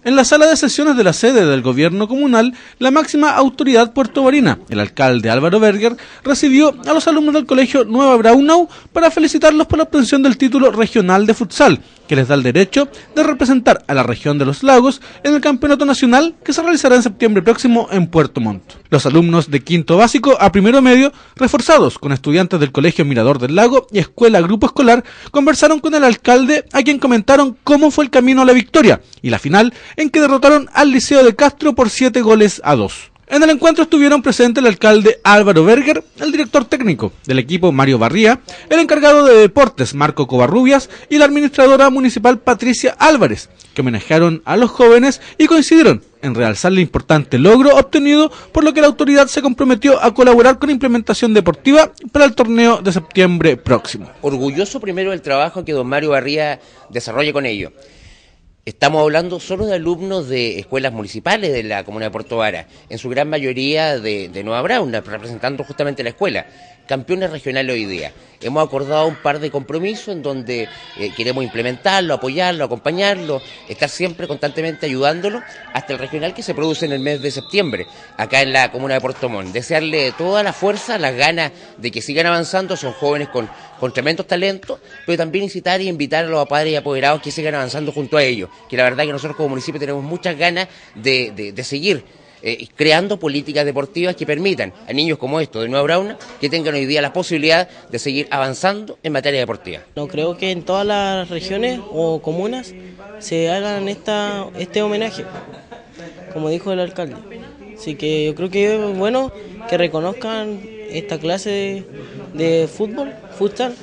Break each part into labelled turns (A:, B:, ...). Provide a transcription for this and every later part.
A: En la sala de sesiones de la sede del gobierno comunal, la máxima autoridad puertobarina, el alcalde Álvaro Berger, recibió a los alumnos del colegio Nueva Braunau para felicitarlos por la obtención del título regional de futsal, que les da el derecho de representar a la región de los lagos en el campeonato nacional que se realizará en septiembre próximo en Puerto Montt. Los alumnos de quinto básico a primero medio, reforzados con estudiantes del colegio Mirador del Lago y escuela Grupo Escolar, conversaron con el alcalde, a quien comentaron cómo fue el camino a la victoria y la final en que derrotaron al Liceo de Castro por 7-2. En el encuentro estuvieron presentes el alcalde Álvaro Berger, el director técnico del equipo Mario Barría, el encargado de deportes Marco Covarrubias y la administradora municipal Patricia Álvarez, que homenajearon a los jóvenes y coincidieron en realzar el importante logro obtenido, por lo que la autoridad se comprometió a colaborar con implementación deportiva para el torneo de septiembre próximo.
B: Orgulloso primero del trabajo que don Mario Barría desarrolla con ello. Estamos hablando solo de alumnos de escuelas municipales de la comuna de Puerto Vara, en su gran mayoría de Nueva Braunau, representando justamente la escuela, campeones regionales hoy día. Hemos acordado un par de compromisos en donde queremos implementarlo, apoyarlo, acompañarlo, estar siempre constantemente ayudándolo hasta el regional que se produce en el mes de septiembre, acá en la comuna de Puerto Montt. Desearle toda la fuerza, las ganas de que sigan avanzando, son jóvenes con tremendos talentos, pero también incitar y invitar a los padres y apoderados que sigan avanzando junto a ellos, que la verdad que nosotros como municipio tenemos muchas ganas de seguir creando políticas deportivas que permitan a niños como estos de Nueva Braunau que tengan hoy día la posibilidad de seguir avanzando en materia deportiva.
C: No creo que en todas las regiones o comunas se hagan este homenaje, como dijo el alcalde. Así que yo creo que es bueno que reconozcan esta clase de futsal,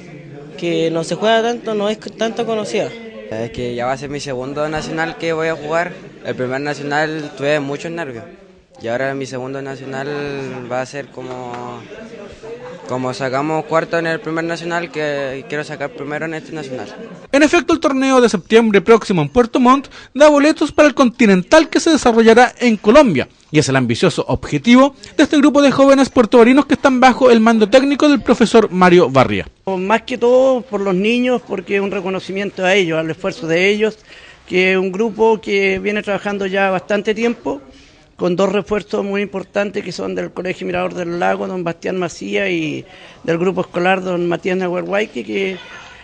C: que no se juega tanto, no es tanto conocida.
D: Es que ya va a ser mi segundo nacional que voy a jugar. El primer nacional tuve muchos nervios y ahora mi segundo nacional va a ser como sacamos cuarto en el primer nacional, que quiero sacar primero en este nacional.
A: En efecto, el torneo de septiembre próximo en Puerto Montt da boletos para el Continental que se desarrollará en Colombia, y es el ambicioso objetivo de este grupo de jóvenes puertovarinos que están bajo el mando técnico del profesor Mario Barría.
E: Más que todo por los niños, porque es un reconocimiento a ellos, al esfuerzo de ellos, que es un grupo que viene trabajando ya bastante tiempo, con dos refuerzos muy importantes que son del Colegio Mirador del Lago, don Bastián Macía, y del grupo escolar, don Matías Nahuelhuayque,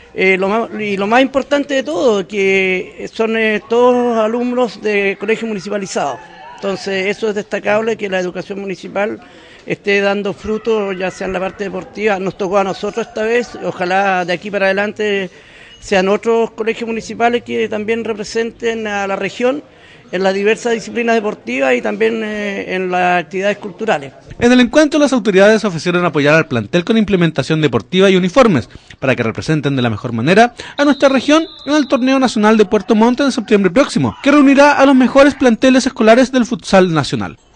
E: lo más importante de todo, que son todos alumnos de colegio municipalizado. Entonces eso es destacable, que la educación municipal esté dando fruto, ya sea en la parte deportiva. Nos tocó a nosotros esta vez, ojalá de aquí para adelante sean otros colegios municipales que también representen a la región en las diversas disciplinas deportivas y también en las actividades culturales.
A: En el encuentro, las autoridades ofrecieron apoyar al plantel con implementación deportiva y uniformes para que representen de la mejor manera a nuestra región en el torneo nacional de Puerto Montt en septiembre próximo, que reunirá a los mejores planteles escolares del futsal nacional.